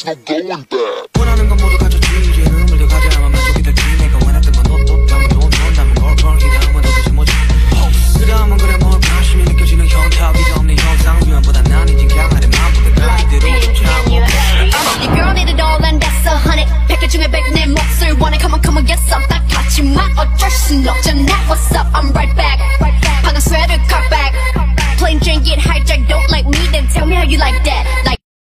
no going back. 원하는 건 모두 가졌지 이제 눈물 더 가져야만 만족이 될지 내가 원했던 건 너도 다음은 돈 다음은 걸걸 이 다음은 도대체 뭐지 그 다음은 그래 뭘 관심이 느껴지는 현타 위도 없는 현상 유연보다 난 이제 강하는 마음보다 이대로 좋자고 Your girl need it all and that's 100 100개 중에 100 내 몫을 원해 come on come on get some 딱 하지마 어쩔 순 없잖아 What's up I'm right back